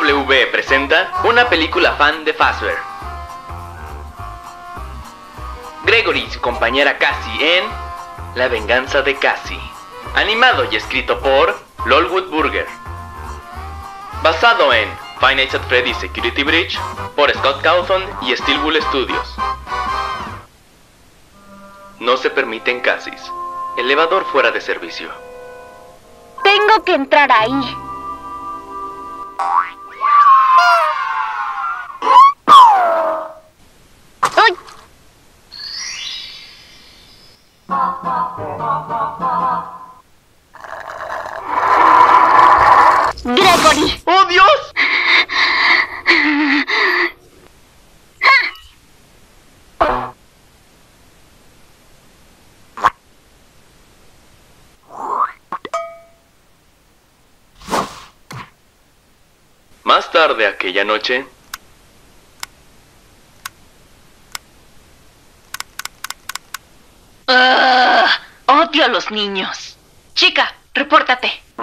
CW presenta una película fan de Fazbear. Gregory y su compañera Cassie en La venganza de Cassie, animado y escrito por Lolwood Burger, basado en Five Nights at Freddy's Security Breach por Scott Cawthon y Steelwood Studios. No se permiten Cassies. Elevador fuera de servicio. Tengo que entrar ahí. ¡Ay! ¡Gregory! ¡Oh, Dios! Más tarde aquella noche... Odio a los niños. Chica, repórtate.